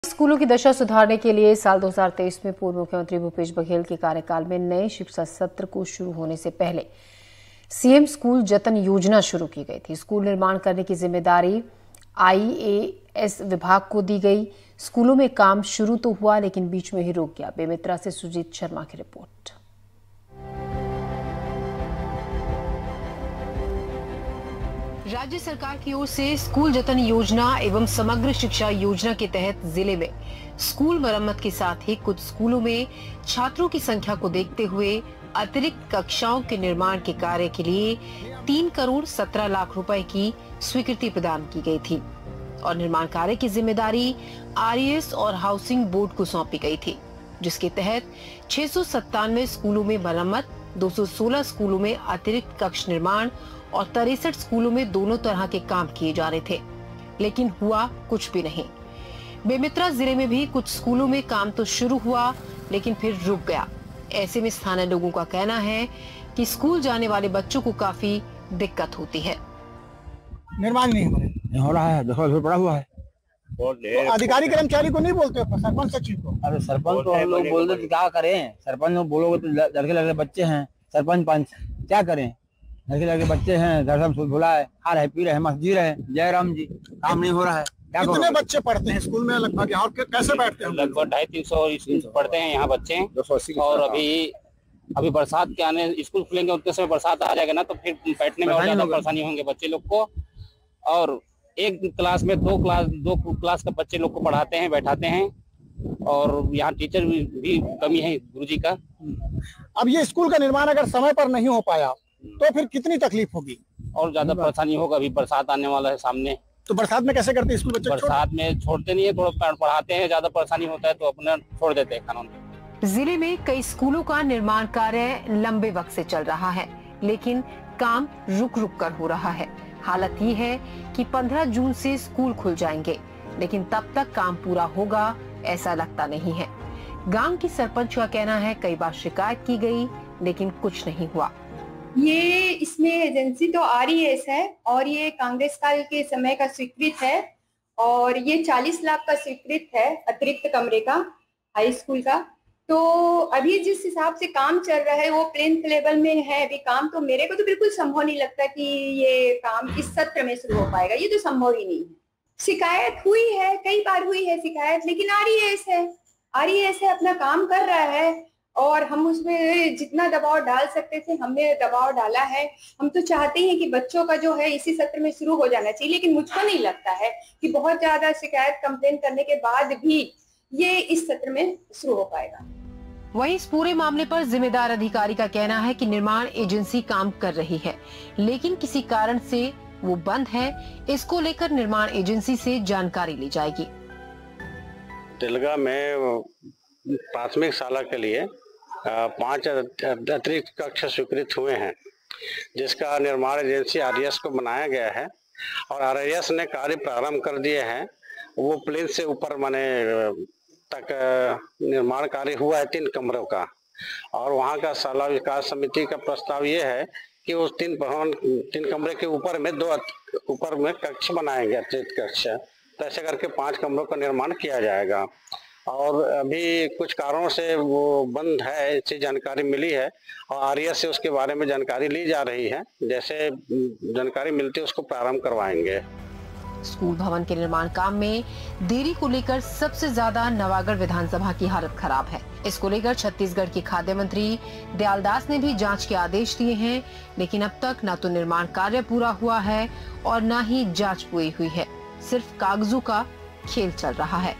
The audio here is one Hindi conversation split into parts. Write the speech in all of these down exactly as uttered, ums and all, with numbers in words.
स्कूलों की दशा सुधारने के लिए साल दो हज़ार तेईस में पूर्व मुख्यमंत्री भूपेश बघेल के कार्यकाल में नए शिक्षा सत्र को शुरू होने से पहले सीएम स्कूल जतन योजना शुरू की गई थी। स्कूल निर्माण करने की जिम्मेदारी आईएएस विभाग को दी गई। स्कूलों में काम शुरू तो हुआ लेकिन बीच में ही रुक गया। बेमेतरा से सुजीत शर्मा की रिपोर्ट। राज्य सरकार की ओर से स्कूल जतन योजना एवं समग्र शिक्षा योजना के तहत जिले में स्कूल मरम्मत के साथ ही कुछ स्कूलों में छात्रों की संख्या को देखते हुए अतिरिक्त कक्षाओं के निर्माण के कार्य के लिए तीन करोड़ सत्रह लाख रुपए की स्वीकृति प्रदान की गई थी और निर्माण कार्य की जिम्मेदारी आरईएस और हाउसिंग बोर्ड को सौंपी गई थी, जिसके तहत छह सौ सत्तानवे स्कूलों में मरम्मत, दो सौ सोलह स्कूलों में अतिरिक्त कक्ष निर्माण और तिरसठ स्कूलों में दोनों तरह के काम किए जा रहे थे, लेकिन हुआ कुछ भी नहीं। बेमेतरा जिले में भी कुछ स्कूलों में काम तो शुरू हुआ लेकिन फिर रुक गया। ऐसे में स्थानीय लोगों का कहना है कि स्कूल जाने वाले बच्चों को काफी दिक्कत होती है। निर्माण नहीं हो रहा नहीं हो रहा है, दस पड़ा हुआ है। तो अधिकारी कर्मचारी को नहीं बोलते हो, सरपंच सचिव को? अरे सरपंच तो हम लोग बोलते तो क्या करें, सरपंच लोग बोलोगे तो लड़के लड़के बच्चे हैं, सरपंच पंच क्या करें, लड़के लड़के बच्चे हैं, घर सब भुला है, खा रहे पी रहे मस्त जी रहे, जय राम जी। काम नहीं हो रहा है। क्या कितने बच्चे पढ़ते हैं स्कूल में लगभग, और कैसे बैठते हैं? लगभग ढाई तीन सौ पढ़ते हैं यहाँ बच्चे। और अभी अभी बरसात के आने स्कूल खुलेंगे उतने समय बरसात आ जाएगा ना, तो फिर बैठने में और ज्यादा परेशानी होंगे बच्चे लोग को। और एक क्लास में दो क्लास दो क्लास का बच्चे लोग को पढ़ाते हैं, बैठाते हैं, और यहाँ टीचर भी, भी कमी है गुरुजी का। अब ये स्कूल का निर्माण अगर समय पर नहीं हो पाया तो फिर कितनी तकलीफ होगी और ज्यादा परेशानी होगा। अभी बरसात आने वाला है सामने, तो बरसात में कैसे करते हैं स्कूल बच्चे? बरसात में छोड़ते नहीं है, थोड़ा पढ़ाते हैं, ज्यादा परेशानी होता है तो अपने छोड़ देते हैं कानून। जिले में कई स्कूलों का निर्माण कार्य लंबे वक्त से चल रहा है, लेकिन काम रुक रुक कर हो रहा है। हालत ये है कि पंद्रह जून से स्कूल खुल जाएंगे, लेकिन तब तक काम पूरा होगा ऐसा लगता नहीं है। गांव की सरपंच का कहना है कई बार शिकायत की गई लेकिन कुछ नहीं हुआ। ये इसमें एजेंसी तो आरईएस है और ये कांग्रेस काल के समय का स्वीकृत है, और ये चालीस लाख का स्वीकृत है अतिरिक्त कमरे का हाई स्कूल का। तो अभी जिस हिसाब से काम चल रहा है वो प्लेन लेवल में है अभी काम, तो मेरे को तो बिल्कुल संभव नहीं लगता कि ये काम इस सत्र में शुरू हो पाएगा। ये तो संभव ही नहीं है। शिकायत हुई है, कई बार हुई है शिकायत, लेकिन आरईएस है आरईएस है अपना काम कर रहा है और हम उसमें जितना दबाव डाल सकते थे हमने दबाव डाला है। हम तो चाहते हैं कि बच्चों का जो है इसी सत्र में शुरू हो जाना चाहिए, लेकिन मुझको नहीं लगता है कि बहुत ज्यादा शिकायत कंप्लेन करने के बाद भी ये इस सत्र में शुरू हो पाएगा। वहीं इस पूरे मामले पर जिम्मेदार अधिकारी का कहना है कि निर्माण एजेंसी काम कर रही है, लेकिन किसी कारण से वो बंद है। इसको लेकर निर्माण एजेंसी से जानकारी ली जाएगी। तिलगा में प्राथमिक शाला के लिए पांच अतिरिक्त कक्ष स्वीकृत हुए हैं, जिसका निर्माण एजेंसी आरईएस को बनाया गया है और आरईएस ने कार्य प्रारंभ कर दिए हैं। वो प्लेन से ऊपर माने तक निर्माण कार्य हुआ है तीन कमरों का, और वहाँ का शाला विकास समिति का प्रस्ताव ये है कि उस तीन भवन तीन कमरे के ऊपर में दो ऊपर में कक्ष बनाएंगे, अतिरिक्त कक्ष। तो ऐसे करके पांच कमरों का निर्माण किया जाएगा, और अभी कुछ कारणों से वो बंद है, ऐसी जानकारी मिली है और आरईएस से उसके बारे में जानकारी ली जा रही है। जैसे जानकारी मिलती है उसको प्रारंभ करवाएंगे। स्कूल भवन के निर्माण काम में देरी को लेकर सबसे ज्यादा नवागढ़ विधानसभा की हालत खराब है। इसको लेकर छत्तीसगढ़ के खाद्य मंत्री दयालदास ने भी जांच के आदेश दिए हैं, लेकिन अब तक न तो निर्माण कार्य पूरा हुआ है और न ही जांच पूरी हुई है। सिर्फ कागजों का खेल चल रहा है।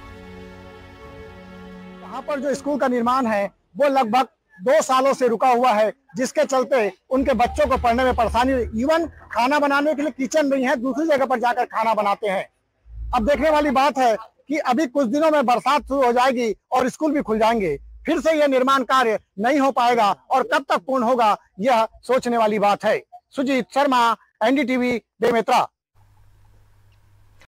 यहाँ पर जो स्कूल का निर्माण है वो लगभग दो सालों से रुका हुआ है, जिसके चलते उनके बच्चों को पढ़ने में परेशानी, इवन खाना बनाने के लिए किचन नहीं है, दूसरी जगह पर जाकर खाना बनाते हैं। अब देखने वाली बात है कि अभी कुछ दिनों में बरसात शुरू हो जाएगी और स्कूल भी खुल जाएंगे, फिर से यह निर्माण कार्य नहीं हो पाएगा और कब तक पूर्ण होगा यह सोचने वाली बात है। सुजीत शर्मा, एनडीटीवी, बेमेतरा।